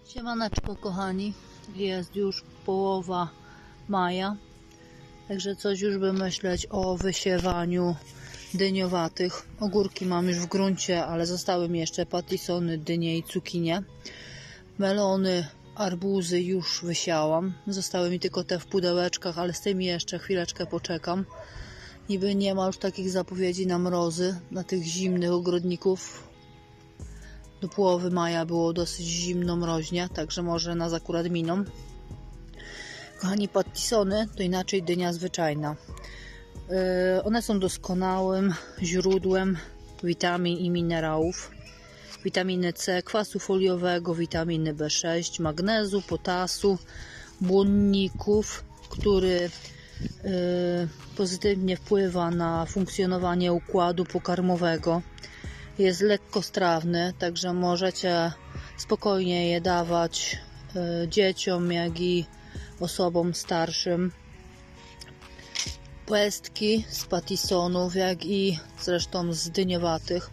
Siemaneczko kochani, jest już połowa maja, także coś już by myśleć o wysiewaniu dyniowatych. Ogórki mam już w gruncie, ale zostały mi jeszcze patisony, dynie i cukinie. Melony, arbuzy już wysiałam, zostały mi tylko te w pudełeczkach, ale z tymi jeszcze chwileczkę poczekam. Niby nie ma już takich zapowiedzi na mrozy dla tych zimnych ogrodników. Do połowy maja było dosyć zimno, mroźnie, także może nas akurat miną. Kochani, patisony to inaczej dynia zwyczajna. One są doskonałym źródłem witamin i minerałów. Witaminy C, kwasu foliowego, witaminy B6, magnezu, potasu, błonników, który pozytywnie wpływa na funkcjonowanie układu pokarmowego. Jest lekkostrawny, także możecie spokojnie je dawać dzieciom, jak i osobom starszym. Pestki z patisonów, jak i zresztą z dyniowatych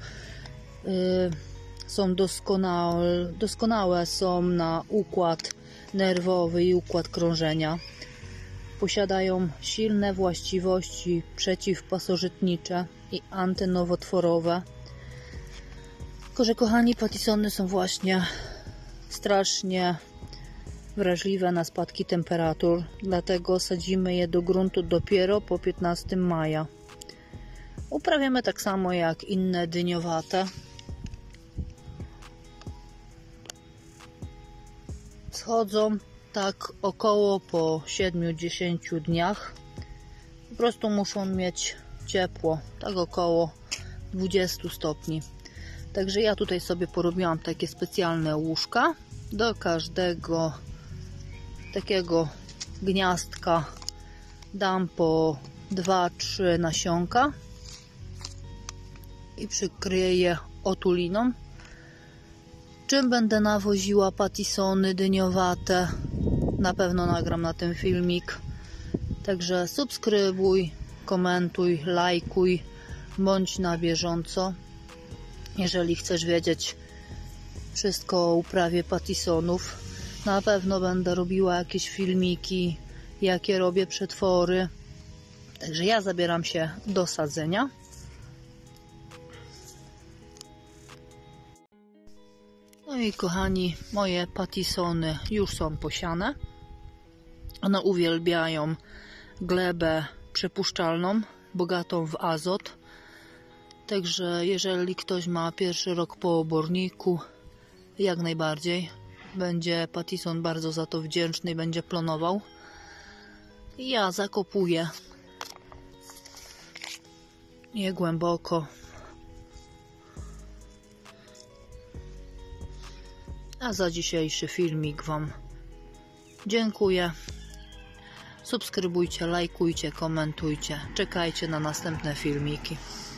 są doskonałe są na układ nerwowy i układ krążenia. Posiadają silne właściwości przeciwpasożytnicze i antynowotworowe. Tylko że kochani, patisony są właśnie strasznie wrażliwe na spadki temperatur, dlatego sadzimy je do gruntu dopiero po 15 maja. Uprawiamy tak samo jak inne dyniowate. Schodzą tak około po 7-10 dniach. Po prostu muszą mieć ciepło, tak około 20 stopni. Także ja tutaj sobie porobiłam takie specjalne łóżka. Do każdego takiego gniazdka dam po 2-3 nasionka i przykryję je otuliną. Czym będę nawoziła patisony dyniowate, na pewno nagram na tym filmik. Także subskrybuj, komentuj, lajkuj, bądź na bieżąco. Jeżeli chcesz wiedzieć wszystko o uprawie patisonów, na pewno będę robiła jakieś filmiki, jakie robię przetwory. Także ja zabieram się do sadzenia. No i kochani, moje patisony już są posiane. One uwielbiają glebę przepuszczalną, bogatą w azot. Także jeżeli ktoś ma pierwszy rok po oborniku, jak najbardziej będzie patison bardzo za to wdzięczny i będzie plonował. Ja zakopuję je głęboko. A za dzisiejszy filmik Wam dziękuję. Subskrybujcie, lajkujcie, komentujcie. Czekajcie na następne filmiki.